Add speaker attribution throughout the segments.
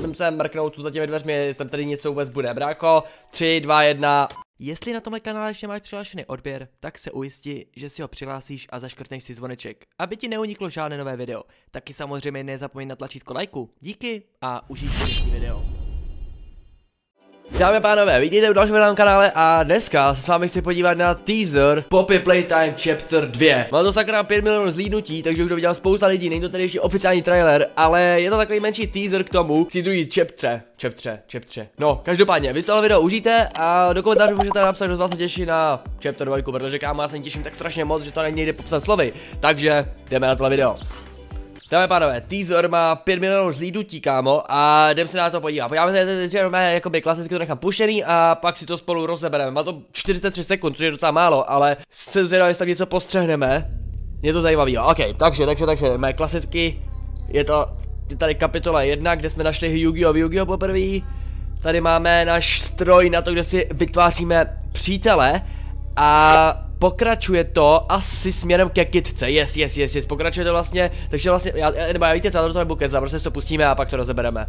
Speaker 1: musím se mrknout, co za těmi dveřmi, jestli tady něco vůbec bude. Brácho, 3, 2, 1. Jestli na tomhle kanále ještě máš přihlášený odběr, tak se ujisti, že si ho přihlásíš a zaškrtneš si zvoneček, aby ti neuniklo žádné nové video. Taky samozřejmě nezapomeň na tlačítko lajku. Díky a užij si dnešní video. Dámy a pánové, vidíte u dalšího na kanále a dneska se s vámi chci podívat na teaser Poppy Playtime Chapter 2. Má to sakra 5 milionů zhlídnutí, takže už to viděl spousta lidí, není to tedy ještě oficiální trailer, ale je to takový menší teaser k tomu, k druhý chapter. No, každopádně, vy z toho video užijte a do komentářů můžete napsat, kdo z vás se těší na Chapter 2, protože kámo, já se těším tak strašně moc, že to nejde popsat slovy, takže jdeme na tohle video. Dámy a pánové, teaser má 5 milionů zhlídnutí, kámo, a jdem se na to podívat. Podíváme se, že jakoby klasicky to nechám puštěný a pak si to spolu rozebereme. Má to 43 sekund, což je docela málo, ale jsem zvědavý, jestli tam něco postřehneme. Je to zajímavý, ok, takže, mé klasicky, je tady kapitola 1, kde jsme našli Yu-Gi-Oh poprvé. Tady máme náš stroj na to, kde si vytváříme přítele a pokračuje to asi směrem ke kytce, yes, pokračuje to vlastně, takže vlastně, já víte co, já to nebudu kecat, prostě si to pustíme a pak to rozebereme.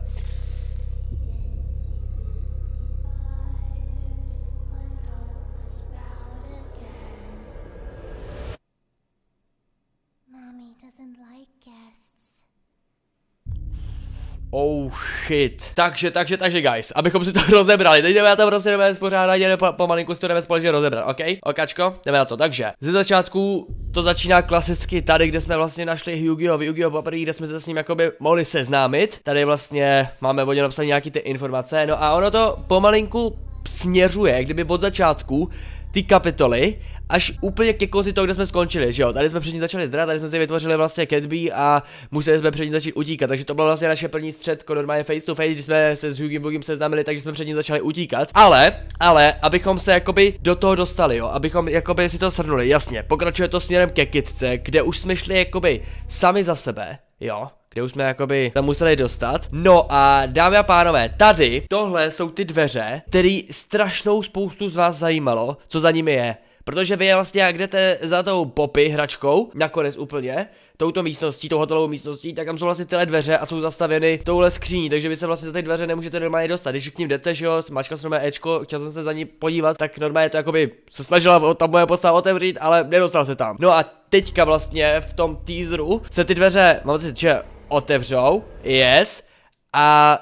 Speaker 1: Oh shit. Takže guys, abychom si to rozebrali, teď jdeme na to prostě jdeme spořádat, pomalinku si to jdeme společně rozebrat, ok? Okačko, jdeme na to, takže ze začátku to začíná klasicky tady, kde jsme vlastně našli Yu-Gi-Oh poprvé, kde jsme se s ním jakoby mohli seznámit. Tady vlastně máme o něm napsané nějaký ty informace, no a ono to pomalinku směřuje, kdyby od začátku ty kapitoly až úplně ke konci toho, kde jsme skončili, že jo? Tady jsme předtím začali zdrat, tady jsme si vytvořili vlastně Catby a museli jsme předtím začít utíkat, takže to bylo vlastně naše první střetko, normálně face to face, když jsme se s Hugim seznámili, takže jsme předtím začali utíkat. Ale, abychom se jakoby do toho dostali, jo? Abychom jakoby si to shrnuli, jasně, pokračuje to směrem ke kytce, kde už jsme šli jakoby sami za sebe, jo? Kde už jsme jakoby tam museli dostat. No a dámy a pánové, tady, tohle jsou ty dveře, které strašnou spoustu z vás zajímalo, co za nimi je. Protože vy vlastně jak jdete za tou Poppy hračkou, nakonec úplně, touto místností, tou hotelovou místností, tak tam jsou vlastně tyhle dveře a jsou zastavěny touhle skříní, takže vy se vlastně za ty dveře nemůžete normálně dostat. Když k ním jdete, že jo, smačkal jsem normálně Ečko, chtěl jsem se za ní podívat, tak normálně to jakoby se snažila ta moje postava otevřít, ale nedostal se tam. No a teďka vlastně v tom teaseru se ty dveře, mám pocit, že otevřou, yes, a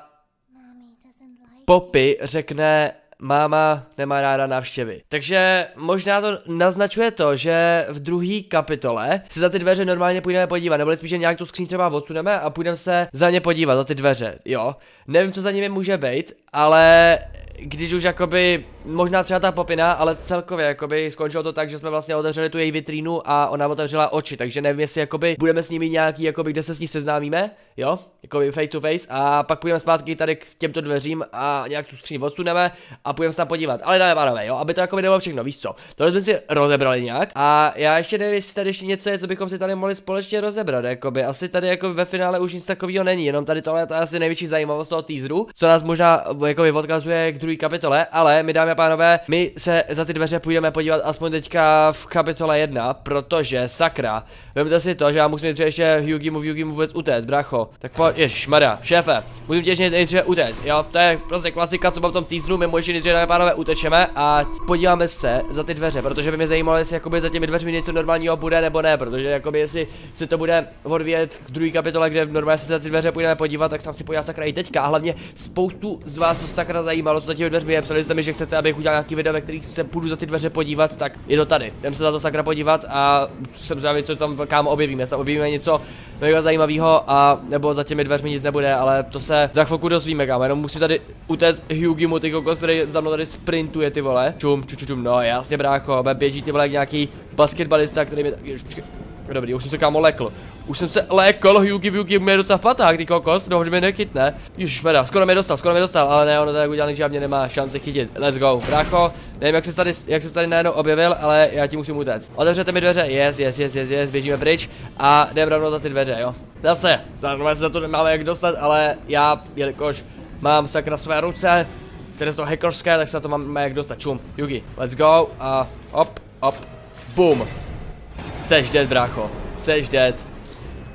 Speaker 1: Poppy řekne: máma nemá ráda návštěvy. Takže možná to naznačuje to, že v druhé kapitole se za ty dveře normálně půjdeme podívat, nebo spíš, že nějak tu skříň třeba odsuneme a půjdeme se za ně podívat, za ty dveře, jo. Nevím, co za nimi může být, ale když už jakoby, možná třeba ta Popina, ale celkově jakoby skončilo to tak, že jsme vlastně otevřeli tu její vitrínu a ona otevřela oči, takže nevím, jestli jakoby budeme s nimi nějaký, jakoby, kde se s ní seznámíme, jo, jakoby face to face, a pak půjdeme zpátky tady k těmto dveřím a nějak tu skříň odsuneme a půjdeme se tam podívat. Ale dáme pánové, jo, aby to jakoby nebylo všechno, víš co, tohle jsme si rozebrali nějak a já ještě nevím, jestli tady ještě něco je, co bychom si tady mohli společně rozebrat, jakoby, asi tady jako ve finále už nic takového není, jenom tady tohle to je asi největší zajímavost toho teaseru, co nás možná jakoby odkazuje k druhé kapitole, ale my, dámy a pánové, my se za ty dveře půjdeme podívat aspoň teďka v kapitole 1, protože sakra, vemte si to, že já musím ještě Hyugimu vůbec utéct, brácho. Tak pojď, ježmarja, šéfe, musím tě ještě nejdříve utéct, jo, to je prostě klasika, co mám v tom teaseru, my ještě nejdříve, dámy a pánové, utečeme a podíváme se za ty dveře, protože by mě zajímalo, jestli jakoby za těmi dveřmi něco normálního bude nebo ne, protože jakoby jestli se to bude odvíjet k druhé kapitole, kde normálně se za ty dveře půjdeme podívat, tak tam si podívat sakra i teďka, a hlavně spoustu z vás to sakra zajímalo, co za těmi dveřmi je. Psali jste mi, že chcete, abych udělal nějaký video, ve kterých se půjdu za ty dveře podívat, tak je to tady. Jdem se za to sakra podívat a jsem zvědavý, co tam kámo objevíme. Jestli objevíme něco mega zajímavého, a nebo za těmi dveřmi nic nebude, ale to se za chvilku dozvíme, kámo. Jenom musím tady utéct Hyugimu, ty kokos, který za mnou tady sprintuje, ty vole. Čum, no jasně, brácho, běží ty vole jak nějaký basketbalista, který mi dobrý, už jsem se kámo lekl. Už jsem se lékl, Hyugi mě docela v patách, ty kokos, no, že mě nechytne. Ježišmarja, skoro mě dostal, ale ne, ono tak udělal, že mě nemá šanci chytit. Let's go, brácho, nevím, jak se tady najednou objevil, ale já ti musím utéct. Otevřete mi dveře, yes, běžíme pryč a jdeme rovnou za ty dveře, jo. Zase, normálně se za to nemáme jak dostat, ale já, jelikož mám sakra své ruce, které jsou hackerské, tak se to máme jak dostat. Čum, Yugi, let's go a hop, boom. Seš dead, brácho, seš dead.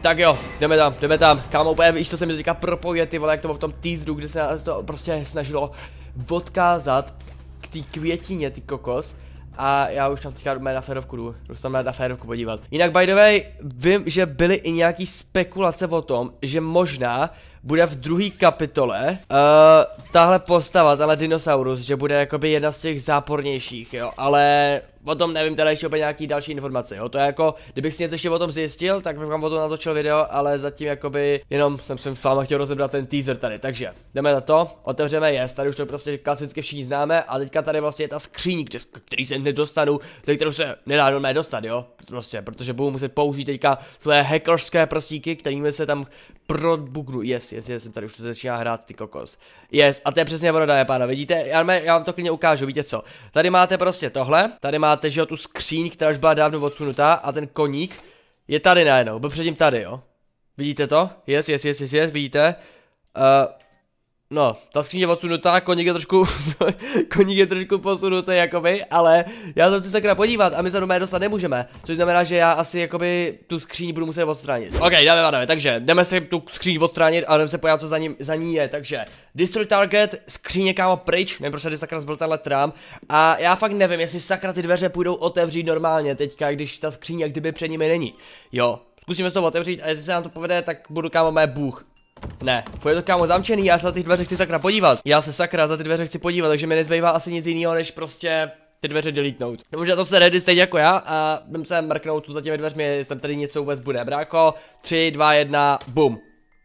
Speaker 1: Tak jo, jdeme tam, kámo, úplně víš, to se mi teďka propojuje, ty vole, jak to bylo v tom teaseru, kde se nás to prostě snažilo odkázat k té květině, ty kokos. A já už tam teďka na férovku jdu tam na férovku podívat. Jinak by the way, vím, že byly i nějaký spekulace o tom, že možná bude v druhé kapitole tahle postava, tahle dinosaurus, že bude jakoby jedna z těch zápornějších, jo, ale o tom nevím teda ještě úplně nějaký další informace, jo, to je jako, kdybych si něco ještě o tom zjistil, tak bych vám o tom natočil video, ale zatím jakoby, jenom jsem s váma chtěl rozebrat ten teaser tady, takže jdeme na to, otevřeme jest, tady už to prostě klasicky všichni známe a teďka tady vlastně je ta skříň, který se nedostanu, ze kterou se nedá normálně dostat, jo, prostě, protože budu muset použít teďka svoje hackerské prstíky, kterými se tam probugnu, yes, jsem tady už to začíná hrát, ty kokos. Yes, a to je přesně ono, dáme pána, vidíte, já vám to klidně ukážu, víte co, tady máte prostě tohle, tady máte, že jo, tu skříň, která už byla dávno odsunutá a ten koník je tady najednou, byl předtím tady, jo. Vidíte to? Yes, vidíte? No, ta skříň je odsunutá, koník je trošku posunutý, jakoby, ale já to chci sakra podívat a my se do mé dostat nemůžeme, což znamená, že já asi, jakoby, tu skříň budu muset odstranit. Ok, dáme, takže jdeme si tu skříň odstranit a jdeme se podívat, co za ní je, takže Destroy Target, skříně kámo pryč, nevím, proč tady sakra zbyl tenhle trám a já fakt nevím, jestli sakra ty dveře půjdou otevřít normálně teďka, když ta skříň jak kdyby před nimi není, jo, zkusíme to otevřít a jestli se nám to povede, tak budu kámo mé bůh. Ne, je to kámo zamčený, já se za ty dveře chci sakra podívat. Já se sakra za ty dveře chci podívat, takže mi nezbývá asi nic jiného, než prostě ty dveře deletnout. Nemůže to se ready stejně jako já a jdem se mrknout tu za těmi dveřmi, jestli tady něco vůbec bude. Brácho, 3, 2, 1, bum.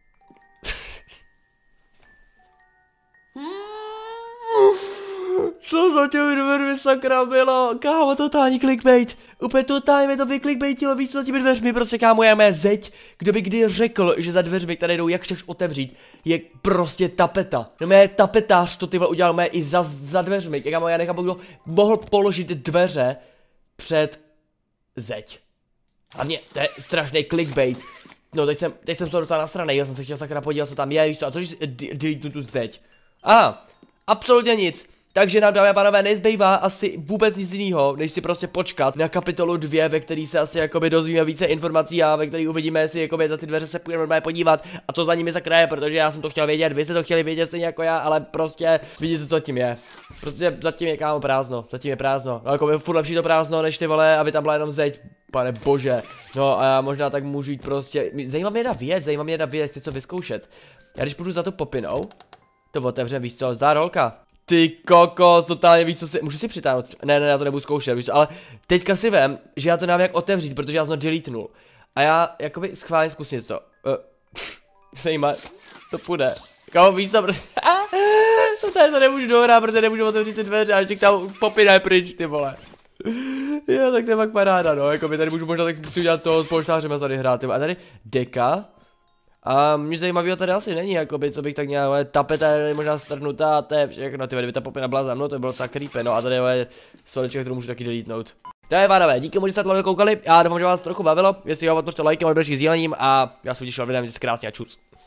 Speaker 1: Co za těmi dveřmi sakra bylo? Kámo, totální clickbait. Úplně totálně mi to vyklikbejtilo, víc za těmi dveřmi, prostě kámo, já mé zeď. Kdo by kdy řekl, že za dveřmi, které jdou jak chceš otevřít, je prostě tapeta. No mé tapetář to ty vole udělal mé i za dveřmi. Kámo, já nechápu, kdo mohl položit dveře před zeď. A mě, to je strašný clickbait. No, teď jsem to docela nasranej, já jsem se chtěl sakra podívat, co tam je, víš co, a to, že delete tu zeď. Absolutně nic. Takže nám, dámy a pánové, nezbývá asi vůbec nic jiného, než si prostě počkat na kapitolu 2, ve který se asi jakoby dozvíme více informací a ve který uvidíme, jestli jakoby za ty dveře se půjdeme normálně podívat a to za nimi sakra je, protože já jsem to chtěl vědět, vy jste to chtěli vědět stejně jako já, ale prostě vidíte, co tím je. Prostě zatím je kámo prázdno, zatím je prázdno, no jako je furt lepší to prázdno, než ty vole, aby tam byla jenom zeď, pane bože. No a já možná tak můžu jít prostě, zajímá mě jedna věc, jestli co vyzkoušet. Já když půjdu za to popinou, to otevřem, víš co, zdá rolka. Ty kokos, totálně víš, co si, můžu si přitáhnout, ne, já to nebudu zkoušet, víš, ale teďka si vem, že já to nevím jak otevřít, protože já jsem to deletenul. A já, jakoby, schválně zkusím něco. Zajímá, to půjde. Kámo, víš co, to nemůžu dohrát, protože nemůžu otevřít ty dveře, a ještě tam popíne pryč, ty vole. Jo, tak to je fakt paráda, no, jakoby, tady můžu možná tak si udělat toho s polštářem a tady hrát, a tady deka. A mě zajímavého tady asi není, jakoby, co bych tak nějak, ale tapeta je možná strhnutá, to je všechno, kdyby ta popina byla za mnou, to bylo docela creepy, no a tady je soleček, kterou můžu taky deletnout. Dámy pánové, díky moc, že jste to koukali, já doufám, že vás trochu bavilo, jestli jo, podpořte lajkem, odběrží sdílením a já se uděšil videem, krásně a čus.